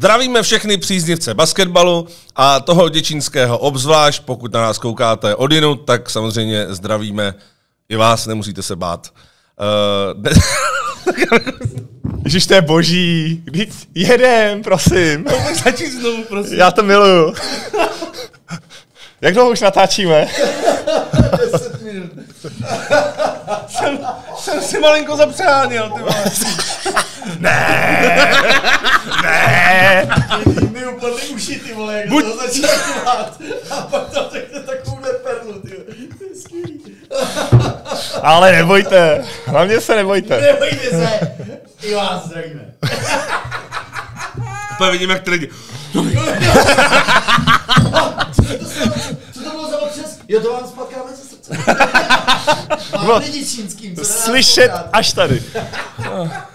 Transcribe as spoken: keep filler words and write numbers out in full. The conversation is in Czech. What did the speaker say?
Zdravíme všechny příznivce basketbalu a toho děčínského obzvlášť, pokud na nás koukáte odinut, tak samozřejmě zdravíme i vás, nemusíte se bát. Uh, de- Ježiš, to je boží. Víc jedem, prosím. No, tak začít znovu, prosím. Já to miluju. Jak dlouho už natáčíme? deset minut. jsem, jsem si malinko zapřáněl, ty vole. Ne, ne. Mi upadly uši, ty vole, jak Buď... to začal kvát. A pak tam řekne takovouhle perlu, ty vole. To je skvělý. Ale nebojte, hlavně se nebojte. Nebojte se, i vás zdravíme. Úplně vidím, jak ty lidi... Co to bylo za občas? Jo, to vám spatkáme ze srdce. Mám lidi čínským, co Slyšet až tady.